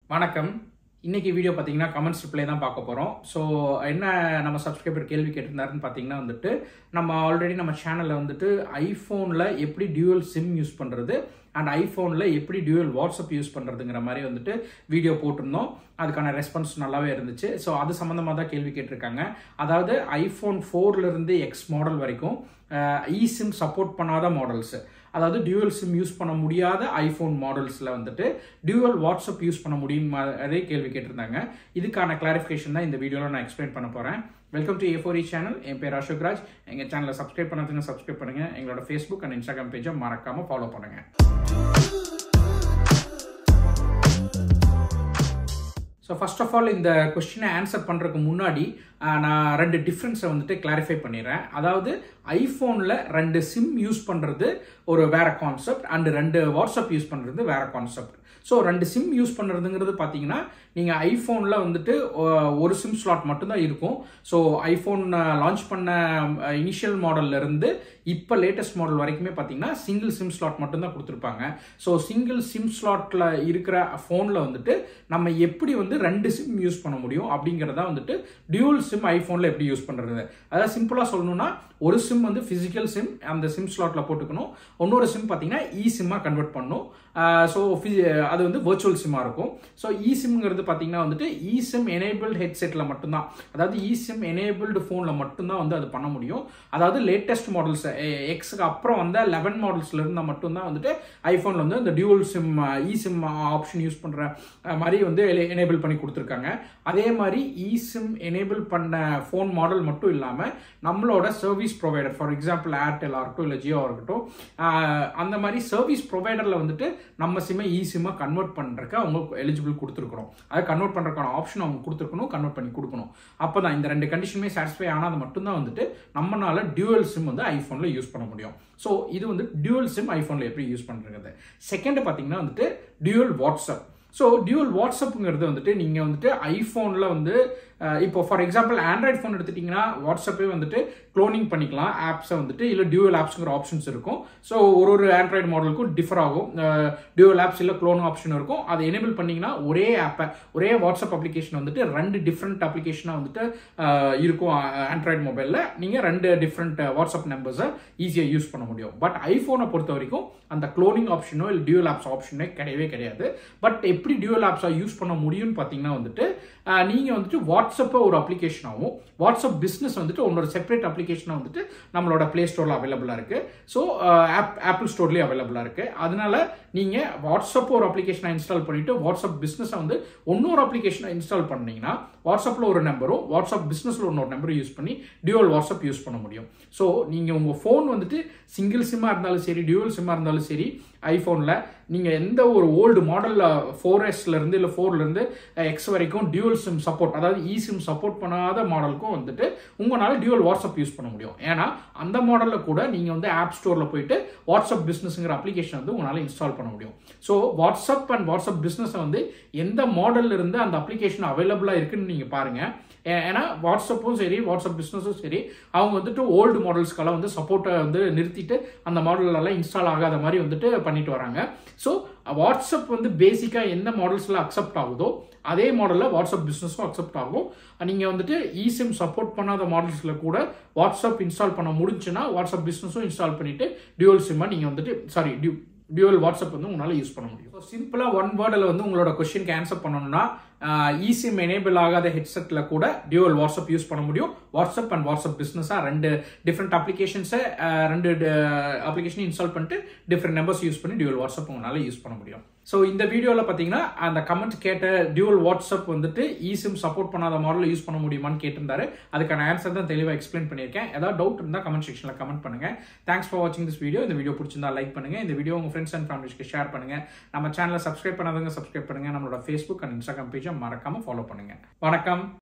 வணக்கம். இன்னைக்கு வீடியோ பார்த்தீங்கன்னா கமெண்ட்ஸ் ரிப்ளை தான் பார்க்க போகிறோம். ஸோ என்ன நம்ம சப்ஸ்கிரைபர் கேள்வி கேட்டிருந்தாருன்னு பார்த்தீங்கன்னா வந்துட்டு நம்ம ஆல்ரெடி நம்ம சேனலில் வந்துட்டு ஐஃபோனில் எப்படி டியூவல் சிம் யூஸ் பண்ணுறது அண்ட் ஐஃபோனில் எப்படி டியூவல் வாட்ஸ்அப் யூஸ் பண்ணுறதுங்கிற மாதிரி வந்துட்டு வீடியோ போட்டிருந்தோம். அதுக்கான ரெஸ்பான்ஸ் நல்லாவே இருந்துச்சு. ஸோ அது சம்மந்தமாக தான் கேள்வி கேட்டிருக்காங்க. அதாவது ஐஃபோன் 4லேருந்து எக்ஸ் மாடல் வரைக்கும் இசிம் சப்போர்ட் பண்ணாத மாடல்ஸு, அதாவது டியூவல் சிம் யூஸ் பண்ண முடியாத ஐஃபோன் மாடல்ஸில் வந்துட்டு டியூவல் வாட்ஸ்அப் யூஸ் பண்ண முடியும் அதே கேள்வி கேட்டிருந்தாங்க. இதுக்கான கிளாரிஃபிகேஷன் தான் இந்த வீடியோவில் நான் எக்ஸ்பிளைன் பண்ண போகிறேன். Welcome to A4e channel. என் பேர் அசோக்ராஜ். எங்கள் சேனலை சப்ஸ்கிரைப் பண்ணதுங்க சப்ஸ்கிரைப் பண்ணுங்கள். எங்களோட ஃபேஸ்புக் அண்ட் இன்ஸ்டாகிராம் பேஜை மறக்காமல் ஃபாலோ பண்ணுங்கள். ஸோ ஃபர்ஸ்ட் ஆஃப் ஆல் இந்த கொஸ்டினை ஆன்சர் பண்ணுறதுக்கு முன்னாடி நான் ரெண்டு டிஃப்ரென்ஸை வந்துட்டு கிளாரிஃபை பண்ணிடுறேன். அதாவது ஐஃபோனில் ரெண்டு சிம் யூஸ் பண்ணுறது ஒரு வேற கான்செப்ட் அண்ட் ரெண்டு வாட்ஸ்அப் யூஸ் பண்ணுறது வேற கான்செப்ட். ஸோ ரெண்டு சிம் யூஸ் பண்ணுறதுங்கிறது பார்த்தீங்கன்னா நீங்கள் ஐஃபோனில் வந்துட்டு ஒரு சிம் ஸ்லாட் மட்டும்தான் இருக்கும். ஸோ ஐஃபோன் லான்ச் பண்ண இனிஷியல் மாடல்லேருந்து இப்போ லேட்டஸ்ட் மாடல் வரைக்குமே பார்த்தீங்கன்னா சிங்கிள் சிம் ஸ்லாட் மட்டும்தான் கொடுத்துருப்பாங்க. ஸோ சிங்கிள் சிம் ஸ்லாட்டில் இருக்கிற ஃபோனில் வந்துட்டு நம்ம எப்படி வந்து ரெண்டு சிம் யூஸ் பண்ண முடியும் அப்படிங்கிறத வந்துட்டு டியூவல் சிம் ஐஃபோனில் எப்படி யூஸ் பண்ணுறது. அதாவது சிம்பிளாக சொல்லணும்னா ஒரு சிம் வந்து ஃபிசிக்கல் சிம் அந்த சிம் ஸ்லாட்டில் போட்டுக்கணும். இன்னொரு சிம் பார்த்தீங்கன்னா இ சிம்மாக கன்வெர்ட் பண்ணணும். ஸோ அது வந்து வர்ச்சுவல் சிம்மாக இருக்கும். ஸோ இ சிம்ங்கிறது பார்த்தீங்கன்னா வந்துட்டு இ சிம் எனேபிள்டு ஹெட்செட்டில் மட்டும்தான், அதாவது இ சிம் எனேபிள்டு ஃபோனில் மட்டும்தான் வந்து அது பண்ண முடியும். அதாவது லேட்டஸ்ட் மாடல்ஸ் எக்ஸுக்கு அப்புறம் வந்த 11 மாடல்ஸ்ல இருந்தால் மட்டும்தான் வந்துட்டு ஐஃபோனில் வந்து இந்த dual SIM e SIM option use பண்ணுற மாதிரி வந்து எனேபிள் பண்ணி கொடுத்துருக்காங்க. அதே மாதிரி இ சிம் எனேபிள் பண்ண ஃபோன் மாடல் மட்டும் இல்லாமல் நம்மளோட service provider, for example Airtel இருக்கட்டும் இல்லை ஜியோ இருக்கட்டும், அந்த மாதிரி சர்வீஸ் ப்ரொவைடரில் வந்துட்டு நம்ம சிம்மை இ சிம்மாக கன்வெர்ட் பண்ணுறதுக்கு அவங்க எலிஜிபிள் கொடுத்துருக்கணும். அதை கன்வெர்ட் பண்ணுறதுக்கான ஆப்ஷன் அவங்க கொடுத்துருக்கணும், கன்வெர்ட் பண்ணி கொடுக்கணும். அப்போ தான் இந்த ரெண்டு கண்டிஷனுமே சாட்டிஸ்ஃபை ஆனால் அது மட்டும்தான் வந்துட்டு நம்மளால டியூவல் சிம் வந்து ஐஃபோனில் யூஸ் பண்ண முடியும். ஸோ இது வந்து டியூவல் சிம் ஐஃபோனில் எப்படி யூஸ் பண்ணுறது. செகண்ட் பார்த்தீங்கன்னா வந்துட்டு டியூவல் வாட்ஸ்அப். ஸோ டியூவல் வாட்ஸ்அப்புங்கிறது வந்துட்டு நீங்கள் வந்துட்டு ஐஃபோனில் வந்து இப்போ ஃபார் எக்ஸாம்பிள் ஆண்ட்ராய்ட் ஃபோன் எடுத்துட்டிங்கன்னா வாட்ஸ்அப்பே வந்துட்டு க்ளோனிங் பண்ணிக்கலாம் ஆப்ஸை வந்துட்டு, இல்லை டியூவல் ஆப்ஸுங்கிற ஆப்ஷன்ஸ் இருக்கும். ஸோ ஒரு ஆண்ட்ராய்டு மாடலுக்கும் டிஃபர் ஆகும். டியூவல் ஆப்ஸ் இல்லை க்ளோன் ஆப்ஷன் இருக்கும். அதை எனேபிள் பண்ணிங்கன்னா ஒரே ஆப்பை, ஒரே வாட்ஸ்அப் அப்ளிகேஷன் வந்துட்டு ரெண்டு டிஃப்ரெண்ட் அப்ளிகேஷனாக வந்துட்டு இருக்கும். ஆண்ட்ராய்டு மொபைலில் நீங்கள் ரெண்டு டிஃப்ரெண்ட் வாட்ஸ்அப் நம்பர்ஸை ஈஸியாக யூஸ் பண்ண முடியும். பட் ஐஃபோனை பொறுத்த வரைக்கும் அந்த க்ளோனிங் ஆப்ஷனோ இல்லை டியூவல் ஆப்ஸ் ஆப்ஷனே கிடையவே கிடையாது. பட் எப்படி டியூவல் ஆப்ஸாக யூஸ் பண்ண முடியும்னு பார்த்தீங்கன்னா வந்துட்டு நீங்கள் வந்துட்டு வாட்ஸ்அப்பை ஒரு அப்ளிகேஷனாகவும் வாட்ஸ்அப் பிஸ்னஸ் வந்துட்டு ஒன்னொரு செப்பரேட் அப்ளிகேஷனாக வந்துட்டு நம்மளோட பிளே ஸ்டோரில் அவைலபிளாக இருக்குது. ஸோ ஆப்பிள் ஸ்டோர்லேயும் அவைலபிளாக இருக்குது. அதனால நீங்கள் வாட்ஸ்அப் ஒரு அப்ளிகேஷனை இன்ஸ்டால் பண்ணிவிட்டு வாட்ஸ்அப் பிஸ்னஸை வந்து இன்னொரு அப்ளிகேஷனை இன்ஸ்டால் பண்ணிங்கன்னா வாட்ஸ்அப்பில் ஒரு நம்பரும் வாட்ஸ்அப் பிஸ்னஸில் இன்னொரு நம்பரும் யூஸ் பண்ணி டியூவல் வாட்ஸ்அப் யூஸ் பண்ண முடியும். ஸோ நீங்கள் உங்கள் ஃபோன் வந்துட்டு சிங்கிள் சிம்மாக இருந்தாலும் சரி டியூவல் சிம்மாக இருந்தாலும் சரி ஐஃபோனில் நீங்கள் எந்த ஒரு ஓல்டு மாடலில் 4S இல்லை 4லேருந்து எக்ஸ் வரைக்கும் டியூவல் சிம் சப்போர்ட், அதாவது இ சிம் சப்போர்ட் பண்ணாத மாடலுக்கும் வந்துட்டு உங்களால் டியூவல் வாட்ஸ்அப் யூஸ் பண்ண முடியும். ஏன்னா அந்த மாடலில் கூட நீங்கள் வந்து ஆப் ஸ்டோரில் போயிட்டு வாட்ஸ்அப் பிஸ்னஸ்ங்கிற அப்ளிகேஷன் வந்து உங்களால் இன்ஸ்டால் பண்ண முடியும். ஸோ வாட்ஸ்அப் அண்ட் வாட்ஸ்அப் பிஸ்னஸை வந்து எந்த மாடலில் இருந்து அந்த அப்ளிகேஷன் அவைலபிளாக இருக்குன்னு நீங்கள் பாருங்கள். ஏன்னா வாட்ஸ்அப்பும் சரி வாட்ஸ்அப் பிஸ்னஸும் சரி அவங்க வந்துட்டு ஓல்டு மாடல்ஸ்க்கெல்லாம் வந்து சப்போர்ட்டை வந்து நிறுத்திட்டு அந்த மாடலெல்லாம் இன்ஸ்டால் ஆகாத மாதிரி வந்துட்டு பண்ணிட்டு வராங்க. ஸோ வாட்ஸ்அப் வந்து பேசிக்காக எந்த மாடல்ஸில் அக்செப்ட் ஆகுதோ அதே மாடலில் வாட்ஸ்அப் பிஸ்னஸும் அக்செப்ட் ஆகும். நீங்கள் வந்துட்டு இசிம் சப்போர்ட் பண்ணாத மாடல்ஸில் கூட வாட்ஸ்அப் இன்ஸ்டால் பண்ண முடிஞ்சுன்னா வாட்ஸ்அப் பிஸ்னஸும் இன்ஸ்டால் பண்ணிவிட்டு டியூவல் சிம்மாக நீங்கள் வந்துட்டு டியூவல் வாட்ஸ்அப் வந்து உங்களால் யூஸ் பண்ண முடியும். ஸோ சிம்பிளாக ஒன் வேர்டில் வந்து உங்களோட கொஸ்டினுக்கு ஆன்சர் பண்ணணும்னா இசிம் எனேபிள் ஆகாத ஹெட்செட்டில் கூட டியூவல் வாட்ஸ்அப் யூஸ் பண்ண முடியும். வாட்ஸ்அப் அண்ட் வாட்ஸ்அப் பிஸ்னஸாக ரெண்டு டிஃப்ரெண்ட் அப்ளிகேஷன்ஸை ரெண்டு அப்ளிகேஷன் இன்ஸ்டால் பண்ணிட்டு டிஃப்ரெண்ட் நம்பர்ஸ் யூஸ் பண்ணி டியூவல் வாட்ஸ்அப் உங்களால் யூஸ் பண்ண முடியும். ஸோ இந்த வீடியோவில் பார்த்தீங்கன்னா அந்த கமெண்ட் கேட்ட டியூவல் வாட்ஸ்அப் வந்துட்டு இசிம் சப்போர்ட் பண்ணாத மாடலில் யூஸ் பண்ண முடியுமான்னு கேட்டிருந்தாரு. அதுக்கான ஆன்சர் தான் தெளிவாக எக்ஸ்பிளைன் பண்ணியிருக்கேன். ஏதாவது டவுட் இருந்தால் கமெண்ட் செக்ஷனில் கமெண்ட் பண்ணுங்கள். தேங்க்ஸ் ஃபார் வாட்சிங் திஸ் வீடியோ. இந்த வீடியோ பிடிச்சிருந்தா லைக் பண்ணுங்கள். இந்த வீடியோ உங்கள் ஃப்ரெண்ட்ஸ் அண்ட் ஃபேமிலிஸ்க்கு ஷேர் பண்ணுங்கள். நம்ம சேனலை சப்ஸ்கிரைப் பண்ணாதவங்க சப்ஸ்கிரைப் பண்ணுங்கள். நம்மளோட ஃபேஸ்புக் அண்ட் இன்ஸ்டாகிராம் பேஜை மறக்காமல் ஃபாலோ பண்ணுங்கள். வணக்கம்.